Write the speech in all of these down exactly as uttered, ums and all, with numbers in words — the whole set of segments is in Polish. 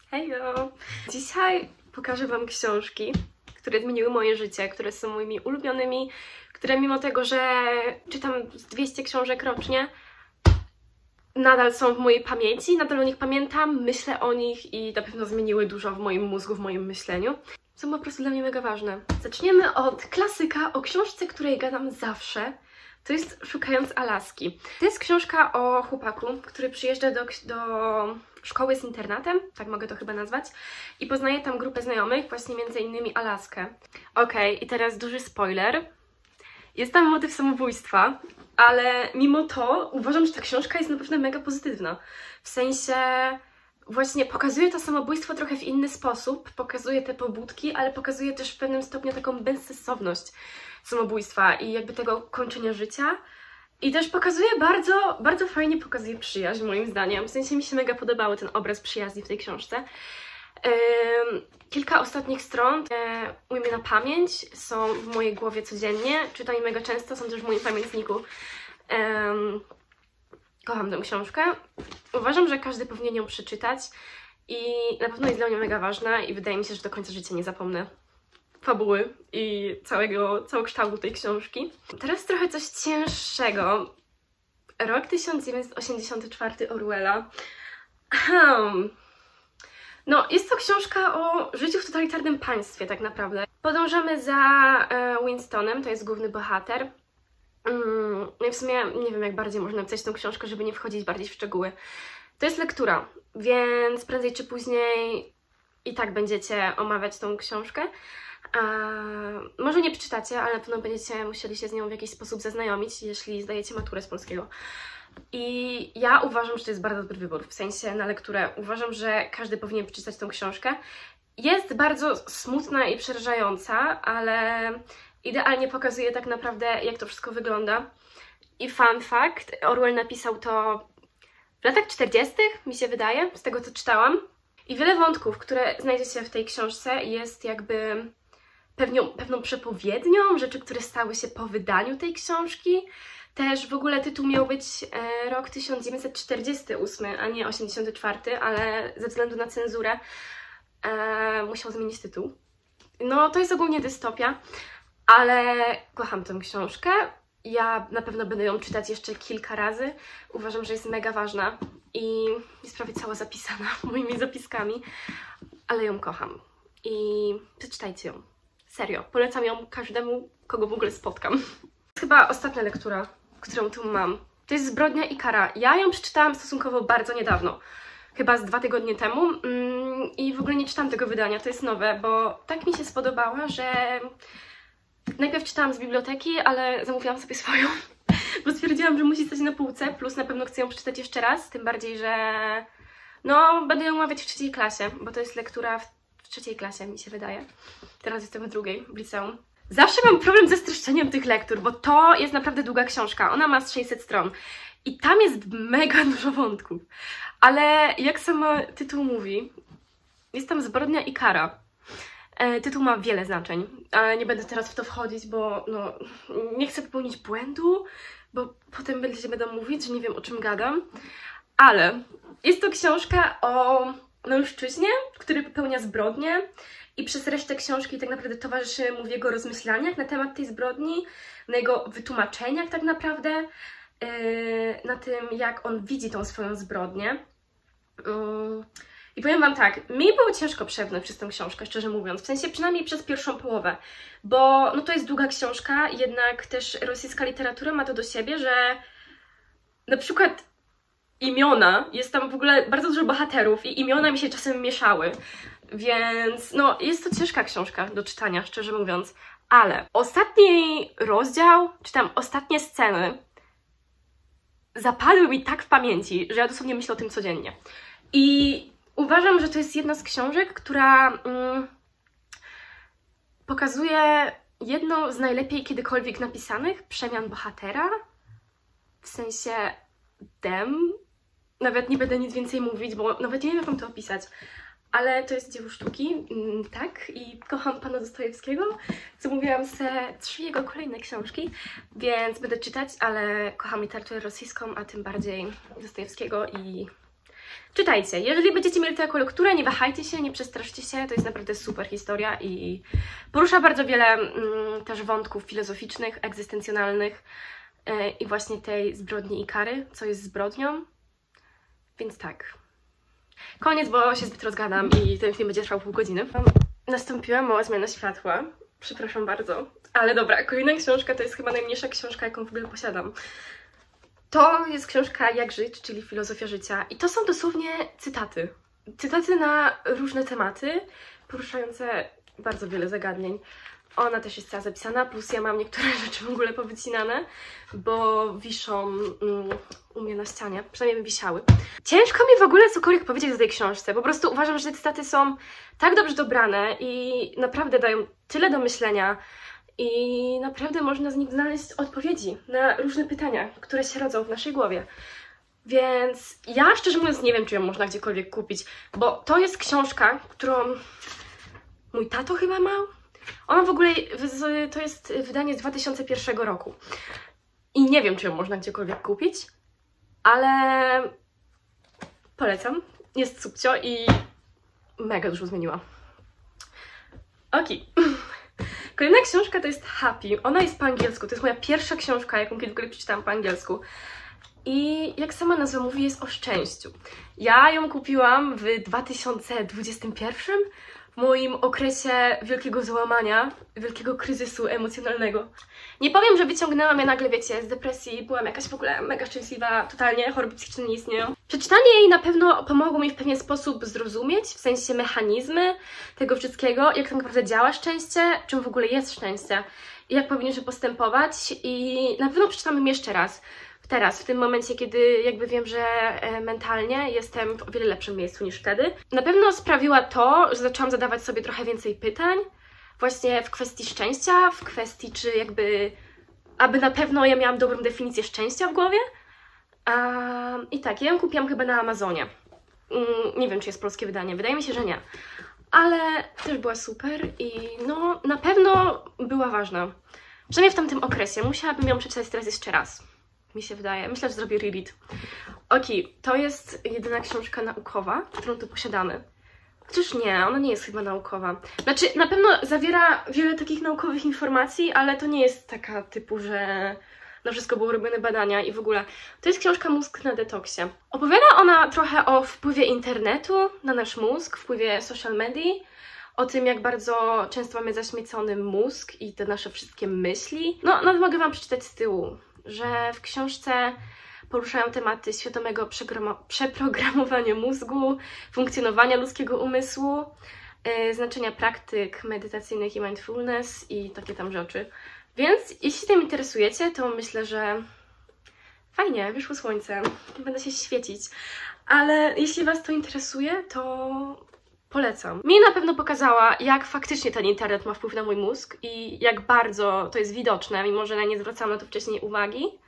Hejo! Dzisiaj pokażę Wam książki, które zmieniły moje życie, które są moimi ulubionymi, które mimo tego, że czytam dwieście książek rocznie, nadal są w mojej pamięci, nadal o nich pamiętam, myślę o nich i na pewno zmieniły dużo w moim mózgu, w moim myśleniu. Są po prostu dla mnie mega ważne. Zaczniemy od klasyka, o książce, której gadam zawsze. To jest Szukając Alaski. To jest książka o chłopaku, który przyjeżdża do, do szkoły z internatem, tak mogę to chyba nazwać, i poznaje tam grupę znajomych, właśnie między innymi Alaskę. Okej, okay, i teraz duży spoiler. Jest tam motyw samobójstwa, ale mimo to uważam, że ta książka jest naprawdę mega pozytywna. W sensie właśnie pokazuje to samobójstwo trochę w inny sposób, pokazuje te pobudki, ale pokazuje też w pewnym stopniu taką bezsensowność samobójstwa i jakby tego kończenia życia. I też pokazuje bardzo, bardzo fajnie pokazuje przyjaźń, moim zdaniem. W sensie mi się mega podobały ten obraz przyjaźni w tej książce. Ym, kilka ostatnich stron e, ujmę na pamięć, są w mojej głowie codziennie, czytam je mega często, są też w moim pamiętniku. Ym, kocham tę książkę. Uważam, że każdy powinien ją przeczytać i na pewno jest dla mnie mega ważna i wydaje mi się, że do końca życia nie zapomnę fabuły i całego, całokształtu tej książki. Teraz trochę coś cięższego. Rok tysiąc dziewięćset osiemdziesiąty czwarty Orwella. Hmm. No, jest to książka o życiu w totalitarnym państwie, tak naprawdę. Podążamy za e, Winstonem, to jest główny bohater. Mm, w sumie nie wiem, jak bardziej można napisać tą książkę, żeby nie wchodzić bardziej w szczegóły. To jest lektura, więc prędzej czy później i tak będziecie omawiać tą książkę. Eee, może nie przeczytacie, ale na pewno będziecie musieli się z nią w jakiś sposób zaznajomić, jeśli zdajecie maturę z polskiego. I ja uważam, że to jest bardzo dobry wybór, w sensie na lekturę. Uważam, że każdy powinien przeczytać tą książkę. Jest bardzo smutna i przerażająca, ale idealnie pokazuje tak naprawdę, jak to wszystko wygląda. I fun fact, Orwell napisał to w latach czterdziestych, mi się wydaje, z tego co czytałam. I wiele wątków, które znajdziecie w tej książce, jest jakby pewnią, pewną przepowiednią, rzeczy, które stały się po wydaniu tej książki. Też w ogóle tytuł miał być e, rok tysiąc dziewięćset czterdziesty ósmy, a nie osiemdziesiąty czwarty, ale ze względu na cenzurę e, musiał zmienić tytuł. No, to jest ogólnie dystopia, ale kocham tę książkę. Ja na pewno będę ją czytać jeszcze kilka razy. Uważam, że jest mega ważna i jest prawie cała zapisana moimi zapiskami, ale ją kocham. I przeczytajcie ją. Serio, polecam ją każdemu, kogo w ogóle spotkam. Chyba ostatnia lektura, którą tu mam. To jest Zbrodnia i kara. Ja ją przeczytałam stosunkowo bardzo niedawno. Chyba z dwa tygodnie temu. Mm, I w ogóle nie czytałam tego wydania, to jest nowe, bo tak mi się spodobała, że najpierw czytałam z biblioteki, ale zamówiłam sobie swoją, bo stwierdziłam, że musi stać na półce, plus na pewno chcę ją przeczytać jeszcze raz, tym bardziej, że no, będę ją omawiać w trzeciej klasie, bo to jest lektura w, w trzeciej klasie, mi się wydaje. Teraz jestem w drugiej, w liceum. Zawsze mam problem ze streszczeniem tych lektur, bo to jest naprawdę długa książka, ona ma z sześćset stron i tam jest mega dużo wątków, ale jak sama tytuł mówi, jest tam zbrodnia i kara. Tytuł ma wiele znaczeń, ale nie będę teraz w to wchodzić, bo no, nie chcę popełnić błędu, bo potem będziecie będą mówić, że nie wiem, o czym gadam. Ale jest to książka o mężczyźnie, który popełnia zbrodnię i przez resztę książki tak naprawdę towarzyszy mu w jego rozmyślaniach na temat tej zbrodni, na jego wytłumaczeniach tak naprawdę, yy, na tym, jak on widzi tą swoją zbrodnię. Yy. I powiem Wam tak, mi było ciężko przebrnąć przez tę książkę, szczerze mówiąc, w sensie przynajmniej przez pierwszą połowę, bo no to jest długa książka, jednak też rosyjska literatura ma to do siebie, że na przykład imiona, jest tam w ogóle bardzo dużo bohaterów i imiona mi się czasem mieszały, więc no jest to ciężka książka do czytania, szczerze mówiąc, ale ostatni rozdział, czy tam ostatnie sceny zapadły mi tak w pamięci, że ja dosłownie myślę o tym codziennie. I uważam, że to jest jedna z książek, która mm, pokazuje jedną z najlepiej kiedykolwiek napisanych przemian bohatera. W sensie dem. Nawet nie będę nic więcej mówić, bo nawet nie wiem, jak wam to opisać. Ale to jest dzieło sztuki, mm, tak, i kocham pana Dostojewskiego. Zamówiłam se trzy jego kolejne książki, więc będę czytać, ale kocham literaturę rosyjską, a tym bardziej Dostojewskiego i czytajcie. Jeżeli będziecie mieli tę jako lekturę, nie wahajcie się, nie przestraszcie się, to jest naprawdę super historia i porusza bardzo wiele mm, też wątków filozoficznych, egzystencjonalnych yy, i właśnie tej zbrodni i kary, co jest zbrodnią. Więc tak. Koniec, bo się zbyt rozgadam i ten film będzie trwał pół godziny. Nastąpiła mała zmiana światła. Przepraszam bardzo. Ale dobra, kolejna książka to jest chyba najmniejsza książka, jaką w ogóle posiadam. To jest książka Jak żyć, czyli filozofia życia. I to są dosłownie cytaty. Cytaty na różne tematy, poruszające bardzo wiele zagadnień. Ona też jest cała zapisana, plus ja mam niektóre rzeczy w ogóle powycinane, bo wiszą mm, u mnie na ścianie, przynajmniej by wisiały. Ciężko mi w ogóle cokolwiek powiedzieć o tej książce, po prostu uważam, że te cytaty są tak dobrze dobrane i naprawdę dają tyle do myślenia i naprawdę można z nich znaleźć odpowiedzi na różne pytania, które się rodzą w naszej głowie. Więc ja szczerze mówiąc nie wiem, czy ją można gdziekolwiek kupić, bo to jest książka, którą mój tato chyba ma. Ona w ogóle, to jest wydanie z dwa tysiące pierwszego roku i nie wiem, czy ją można gdziekolwiek kupić, ale polecam, jest subcio i mega dużo zmieniła. Okej. Kolejna książka to jest Happy, ona jest po angielsku, to jest moja pierwsza książka, jaką kiedykolwiek przeczytałam po angielsku. I jak sama nazwa mówi, jest o szczęściu. Ja ją kupiłam w dwa tysiące dwudziestym pierwszym, w moim okresie wielkiego załamania, wielkiego kryzysu emocjonalnego. Nie powiem, że wyciągnęłam je nagle, wiecie, z depresji, byłam jakaś w ogóle mega szczęśliwa, totalnie, choroby psychiczne nie istnieją. Przeczytanie jej na pewno pomogło mi w pewien sposób zrozumieć, w sensie mechanizmy tego wszystkiego, jak tak naprawdę działa szczęście, czym w ogóle jest szczęście i jak powinniśmy postępować i na pewno przeczytam ją jeszcze raz. Teraz, w tym momencie, kiedy jakby wiem, że e, mentalnie jestem w o wiele lepszym miejscu niż wtedy. Na pewno sprawiła to, że zaczęłam zadawać sobie trochę więcej pytań właśnie w kwestii szczęścia, w kwestii czy jakby, aby na pewno ja miałam dobrą definicję szczęścia w głowie. Um, I tak, ja ją kupiłam chyba na Amazonie. Um, nie wiem, czy jest polskie wydanie, wydaje mi się, że nie. Ale też była super i no na pewno była ważna. Przynajmniej w tamtym okresie. Musiałabym ją przeczytać teraz jeszcze raz. Mi się wydaje. Myślę, że zrobię reread. Okej, to jest jedyna książka naukowa, którą tu posiadamy. Chociaż nie, ona nie jest chyba naukowa. Znaczy, na pewno zawiera wiele takich naukowych informacji, ale to nie jest taka typu, że na wszystko były robione badania i w ogóle. To jest książka Mózg na detoksie. Opowiada ona trochę o wpływie internetu na nasz mózg, wpływie social medii, o tym, jak bardzo często mamy zaśmiecony mózg i te nasze wszystkie myśli. No, nawet mogę Wam przeczytać z tyłu, że w książce poruszają tematy świadomego przeprogramowania mózgu, funkcjonowania ludzkiego umysłu, yy, znaczenia praktyk medytacyjnych i mindfulness i takie tam rzeczy. Więc jeśli tym interesujecie, to myślę, że fajnie, wyszło słońce, będę się świecić. Ale jeśli Was to interesuje, to polecam. Mi na pewno pokazała, jak faktycznie ten internet ma wpływ na mój mózg i jak bardzo to jest widoczne, mimo że nie zwracałam na to wcześniej uwagi.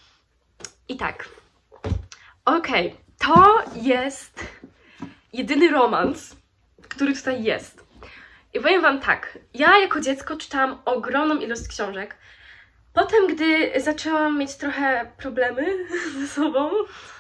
I tak. Okej, okay. To jest jedyny romans, który tutaj jest. I powiem Wam tak, ja jako dziecko czytałam ogromną ilość książek. Potem, gdy zaczęłam mieć trochę problemy ze sobą,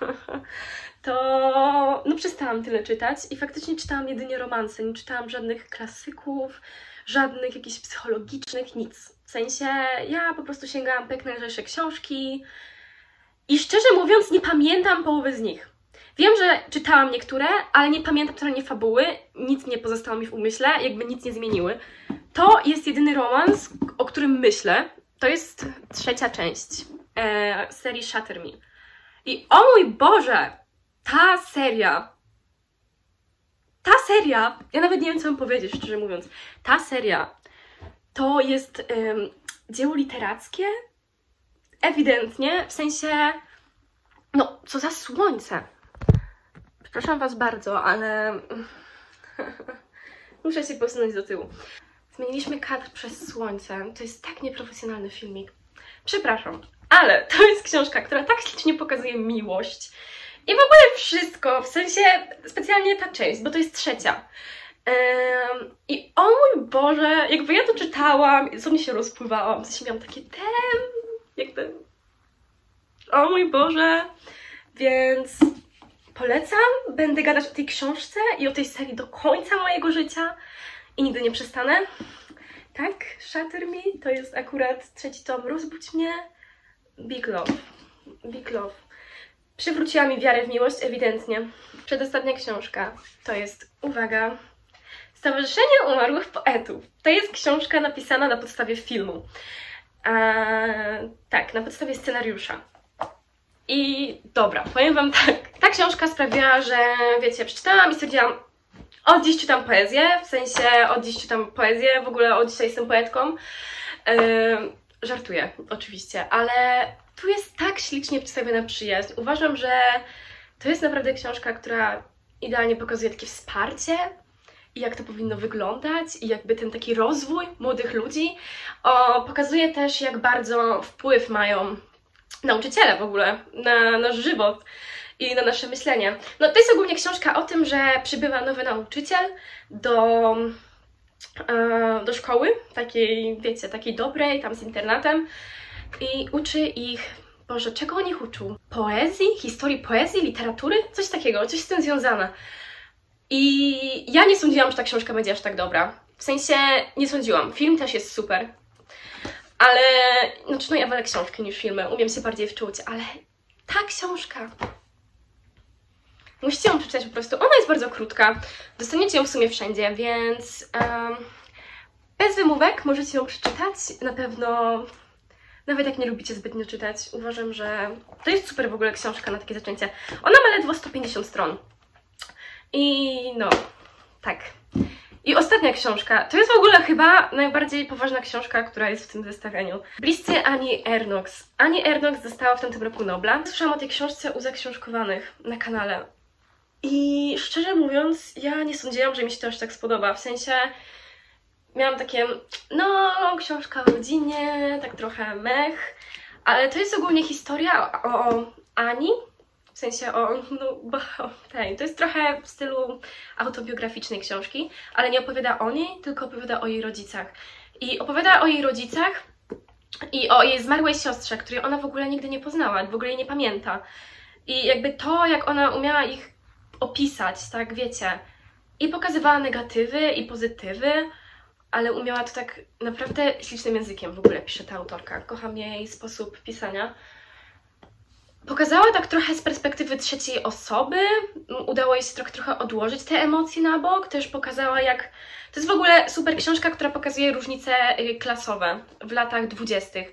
to no przestałam tyle czytać i faktycznie czytałam jedynie romanse, nie czytałam żadnych klasyków, żadnych jakichś psychologicznych, nic. W sensie ja po prostu sięgałam po jak najlżejsze książki i szczerze mówiąc nie pamiętam połowy z nich. Wiem, że czytałam niektóre, ale nie pamiętam totalnie fabuły, nic nie pozostało mi w umyśle, jakby nic nie zmieniły. To jest jedyny romans, o którym myślę. To jest trzecia część e, serii Shatter Me. I o mój Boże! Ta seria, ta seria, ja nawet nie wiem, co mam powiedzieć, szczerze mówiąc. Ta seria to jest um, dzieło literackie, ewidentnie, w sensie, no, co za słońce. Przepraszam Was bardzo, ale muszę się posunąć do tyłu. Zmieniliśmy kadr przez słońce, to jest tak nieprofesjonalny filmik. Przepraszam, ale to jest książka, która tak ślicznie pokazuje miłość. I w ogóle wszystko, w sensie specjalnie ta część, bo to jest trzecia. Um, I o mój Boże, jakby ja to czytałam, co mi się rozpływałam, w sensie miałam takie tem, jakby... O mój Boże, więc polecam, będę gadać o tej książce i o tej serii do końca mojego życia i nigdy nie przestanę. Tak, Shatter Me to jest akurat trzeci tom, Rozbudź mnie, Big Love, Big Love. Przywróciła mi wiarę w miłość, ewidentnie. Przedostatnia książka to jest, uwaga, Stowarzyszenie Umarłych Poetów. To jest książka napisana na podstawie filmu. Eee, tak, na podstawie scenariusza. I dobra, powiem wam tak, ta książka sprawiła, że wiecie, przeczytałam i stwierdziłam, od dziś czytam poezję, w sensie od dziś czytam poezję, w ogóle od dzisiaj jestem poetką. Eee, żartuję, oczywiście, ale tu jest tak ślicznie przedstawiona przyjaźń. Uważam, że to jest naprawdę książka, która idealnie pokazuje takie wsparcie i jak to powinno wyglądać i jakby ten taki rozwój młodych ludzi. O, pokazuje też, jak bardzo wpływ mają nauczyciele w ogóle na nasz żywot i na nasze myślenie. No to jest ogólnie książka o tym, że przybywa nowy nauczyciel do, e, do szkoły, takiej, wiecie, takiej dobrej, tam z internatem i uczy ich, Boże, czego on ich uczył? Poezji? Historii poezji? Literatury? Coś takiego, coś z tym związane. I ja nie sądziłam, że ta książka będzie aż tak dobra. W sensie nie sądziłam. Film też jest super. Ale, znaczy no ja wolę książki niż filmy, umiem się bardziej wczuć, ale ta książka, musicie ją przeczytać po prostu, ona jest bardzo krótka, dostaniecie ją w sumie wszędzie, więc um, bez wymówek możecie ją przeczytać, na pewno, nawet jak nie lubicie zbytnio czytać, uważam, że to jest super w ogóle książka na takie zaczęcie. Ona ma ledwo sto pięćdziesiąt stron i no, tak. I ostatnia książka, to jest w ogóle chyba najbardziej poważna książka, która jest w tym zestawieniu. Bliscy Annie Ernaux. Annie Ernaux dostała w tamtym roku Nobla. Słyszałam o tej książce u zaksiążkowanych na kanale. I szczerze mówiąc, ja nie sądziłam, że mi się to aż tak spodoba. W sensie miałam takie, no, książka o rodzinie, tak trochę mech. Ale to jest ogólnie historia o, o Ani. W sensie o, no, bo, o tej, to jest trochę w stylu autobiograficznej książki, ale nie opowiada o niej, tylko opowiada o jej rodzicach. I opowiada o jej rodzicach i o jej zmarłej siostrze, której ona w ogóle nigdy nie poznała, w ogóle jej nie pamięta. I jakby to, jak ona umiała ich opisać, tak, wiecie, i pokazywała negatywy i pozytywy, ale umiała to tak naprawdę ślicznym językiem w ogóle pisze ta autorka. Kocham jej sposób pisania. Pokazała tak trochę z perspektywy trzeciej osoby, udało jej się trochę, trochę odłożyć te emocje na bok, też pokazała jak... To jest w ogóle super książka, która pokazuje różnice klasowe w latach dwudziestych.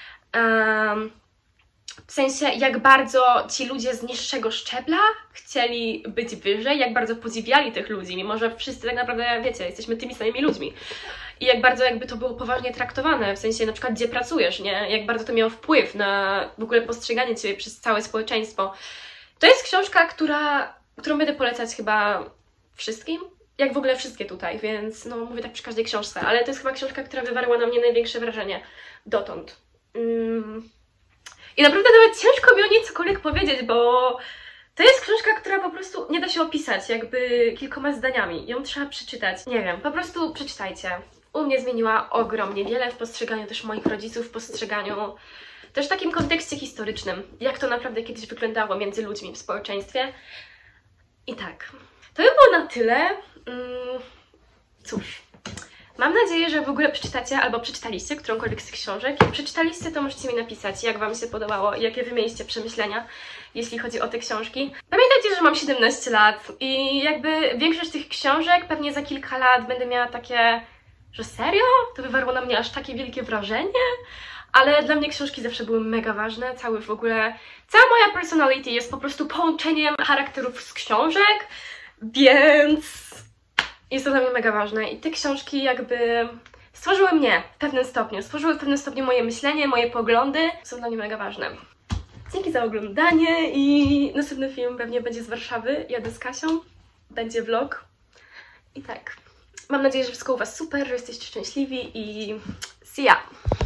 Um, w sensie jak bardzo ci ludzie z niższego szczebla chcieli być wyżej, jak bardzo podziwiali tych ludzi, mimo że wszyscy tak naprawdę, wiecie, jesteśmy tymi samymi ludźmi. I jak bardzo jakby to było poważnie traktowane, w sensie na przykład gdzie pracujesz, nie? Jak bardzo to miało wpływ na w ogóle postrzeganie Ciebie przez całe społeczeństwo. To jest książka, która, którą będę polecać chyba wszystkim, jak w ogóle wszystkie tutaj, więc no mówię tak przy każdej książce, ale to jest chyba książka, która wywarła na mnie największe wrażenie dotąd. Mm. I naprawdę nawet ciężko mi o niej cokolwiek powiedzieć, bo to jest książka, która po prostu nie da się opisać jakby kilkoma zdaniami. Ją trzeba przeczytać. Nie wiem, po prostu przeczytajcie. U mnie zmieniła ogromnie wiele w postrzeganiu też moich rodziców, w postrzeganiu też w takim kontekście historycznym, jak to naprawdę kiedyś wyglądało między ludźmi w społeczeństwie. I tak, to by było na tyle. Mm, cóż, mam nadzieję, że w ogóle przeczytacie albo przeczytaliście którąkolwiek z tych książek. Jak przeczytaliście, to możecie mi napisać, jak Wam się podobało i jakie Wy mieliście przemyślenia, jeśli chodzi o te książki. Pamiętajcie, że mam siedemnaście lat i jakby większość tych książek pewnie za kilka lat będę miała takie, że serio? To wywarło na mnie aż takie wielkie wrażenie? Ale dla mnie książki zawsze były mega ważne, cały w ogóle, cała moja personality jest po prostu połączeniem charakterów z książek, więc jest to dla mnie mega ważne i te książki jakby stworzyły mnie w pewnym stopniu, stworzyły w pewnym stopniu moje myślenie, moje poglądy, są dla mnie mega ważne. Dzięki za oglądanie i następny film pewnie będzie z Warszawy, jadę z Kasią, będzie vlog i tak. Mam nadzieję, że wszystko u Was super, że jesteście szczęśliwi i see ya!